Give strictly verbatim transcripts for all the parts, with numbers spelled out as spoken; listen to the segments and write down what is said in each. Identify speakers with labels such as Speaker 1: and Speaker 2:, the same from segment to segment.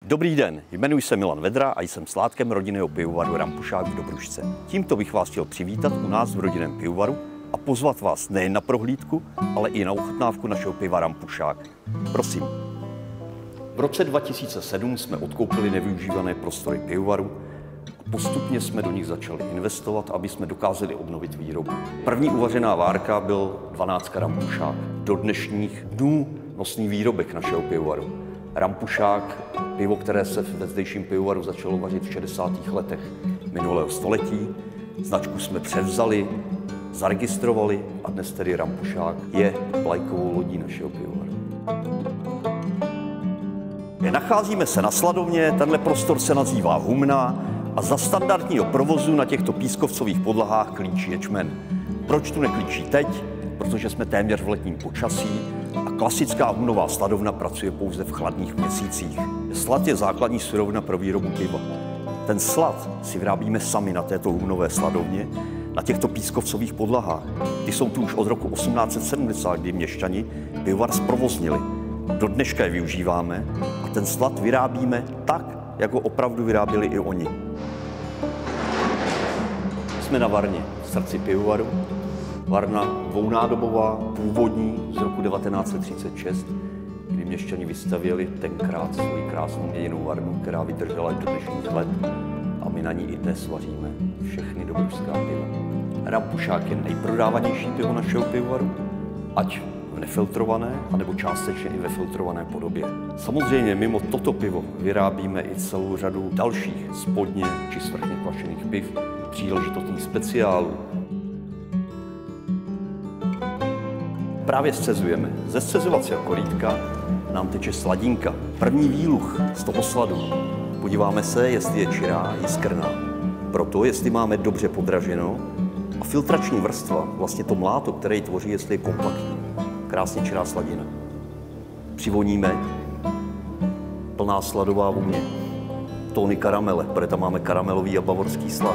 Speaker 1: Dobrý den, jmenuji se Milan Vedra a jsem sládkem rodinného pivovaru Rampušák v Dobrušce. Tímto bych vás chtěl přivítat u nás v rodinném pivovaru a pozvat vás nejen na prohlídku, ale i na ochutnávku našeho piva Rampušák. Prosím. V roce dva tisíce sedm jsme odkoupili nevyužívané prostory pivovaru a postupně jsme do nich začali investovat, aby jsme dokázali obnovit výrobu. První uvařená várka byl dvanáctka Rampušák. Do dnešních dnů nosný výrobek našeho pivovaru. Rampušák, pivo, které se ve zdejším pivovaru začalo vařit v šedesátých letech minulého století. Značku jsme převzali, zaregistrovali a dnes tedy Rampušák je vlajkovou lodí našeho pivovaru. Nacházíme se na Sladovně, tenhle prostor se nazývá Humna a za standardního provozu na těchto pískovcových podlahách klíčí ječmen. Proč tu neklíčí teď? Protože jsme téměř v letním počasí a klasická humnová sladovna pracuje pouze v chladných měsících. Slad je základní surovina pro výrobu piva. Ten slad si vyrábíme sami na této humnové sladovně, na těchto pískovcových podlahách. Ty jsou tu už od roku osmnáct set sedmdesát, kdy měšťani pivovar zprovoznili. Do dneška je využíváme a ten slad vyrábíme tak, jak ho opravdu vyráběli i oni. Jsme na varně v srdci pivovaru. Varna dvounádobová, původní z roku devatenáct set třicet šest, kdy měšťani vystavěli tenkrát svoji krásnou měděnou varnu, která vydržela do dnešních let a my na ní i dnes vaříme všechny dobrušská piva. Rampušák je nejprodávanější pivo našeho pivovaru, ať v nefiltrované, anebo částečně i ve filtrované podobě. Samozřejmě mimo toto pivo vyrábíme i celou řadu dalších spodně či svrchně kvašených piv, příležitostných speciálů. Právě scezujeme. Ze scezovacího korýtka nám teče sladinka. První výluch z toho sladu. Podíváme se, jestli je čirá, jiskrná. Proto, jestli máme dobře podraženo a filtrační vrstva, vlastně to mláto, které ji tvoří, jestli je kompaktní. Krásně čirá sladina. Přivoníme, plná sladová vůně. Tóny karamele, protože tam máme karamelový a bavorský slad.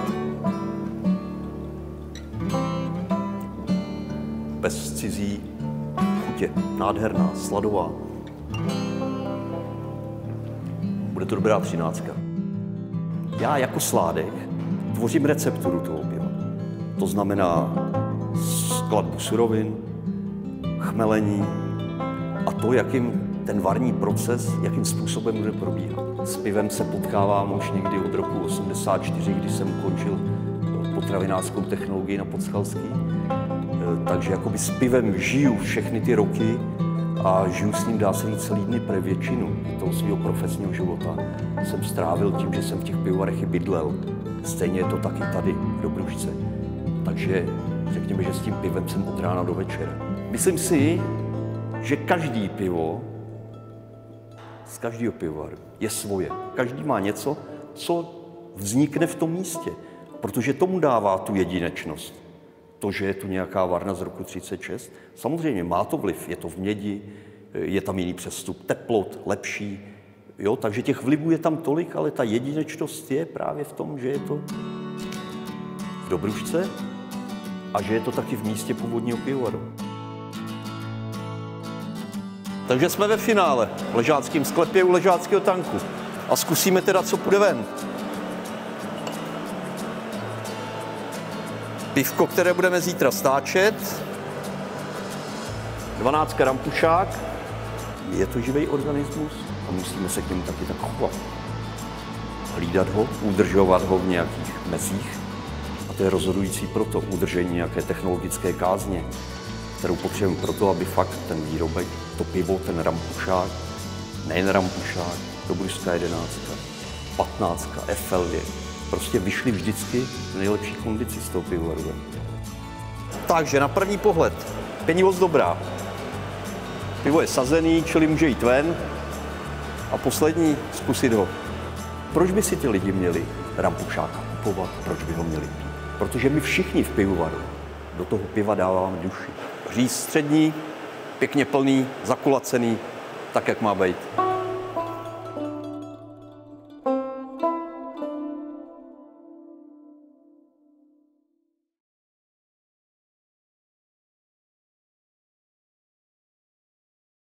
Speaker 1: Bez cizí chutě, nádherná, sladová. Bude to dobrá třináctka. Já jako sládek tvořím recepturu toho piva. To znamená skladbu surovin, chmelení a to, jakým ten varní proces, jakým způsobem bude probíhat. S pivem se potkávám už někdy od roku osmdesát čtyři, kdy jsem ukončil potravinářskou technologii na Podschalský. Takže jakoby s pivem žiju všechny ty roky a žiju s ním, dá se říct, celý dny, pre většinu toho svého profesního života jsem strávil tím, že jsem v těch pivovarech i bydlel. Stejně je to taky tady v Dobrušce. Takže řekněme, že s tím pivem jsem od rána do večera. Myslím si, že každý pivo z každého pivovaru je svoje. Každý má něco, co vznikne v tom místě, protože tomu dává tu jedinečnost. To, že je tu nějaká varna z roku třicet šest, samozřejmě má to vliv, je to v mědi, je tam jiný přestup teplot, lepší, jo, takže těch vlivů je tam tolik, ale ta jedinečnost je právě v tom, že je to v Dobrušce a že je to taky v místě původního pivovaru. Takže jsme ve finále v ležáckém sklepě u ležáckého tanku a zkusíme teda, co půjde ven. Pivko, které budeme zítra stáčet. dvanáctka Rampušák. Je to živý organismus a musíme se k němu taky tak chovat. Hlídat ho, udržovat ho v nějakých mezích. A to je rozhodující pro to udržení nějaké technologické kázně, kterou potřebujeme pro to, aby fakt ten výrobek, to pivo, ten Rampušák, nejen Rampušák, Dobrušská jedenáctka, patnáctka, F L V, prostě vyšli vždycky v nejlepší kondici z toho pivovaru. Takže na první pohled, pěnivost dobrá. Pivo je sazený, čili může jít ven. A poslední, zkusit ho. Proč by si ty lidi měli Rampušáka kupovat? Proč by ho měli pít? Protože my všichni v pivovaru do toho piva dáváme duši. Říz střední, pěkně plný, zakulacený, tak, jak má být.